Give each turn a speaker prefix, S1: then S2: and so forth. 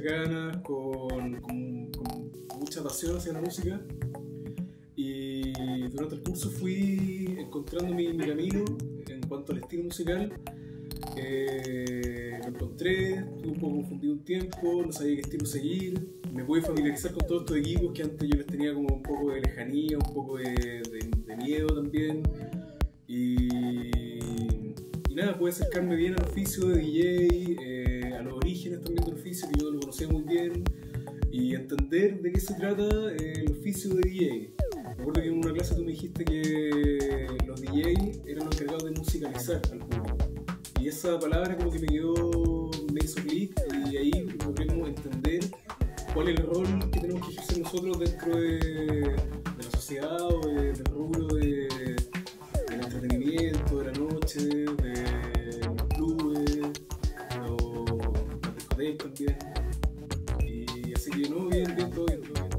S1: ganas, con mucha pasión hacia la música. Y durante el curso fui encontrando mi camino en cuanto al estilo musical. Lo encontré, estuve un poco confundido un tiempo, no sabía qué estilo seguir. Me pude familiarizar con todos estos equipos que antes yo les tenía como un poco de lejanía, un poco de miedo también. Y nada, pude acercarme bien al oficio de DJ, a los orígenes también del oficio, que yo lo conocía muy bien, y entender de qué se trata el oficio de DJ. Me acuerdo que en una clase tú me dijiste que los DJ eran los encargados de musicalizar al público. Y esa palabra como que me hizo clic, y ahí logré como entender cuál es el rol que tenemos que ejercer nosotros dentro de la sociedad o del rubro del entretenimiento, de la noche, de los clubes, las discotecas también. Y así que no, bien, todo bien.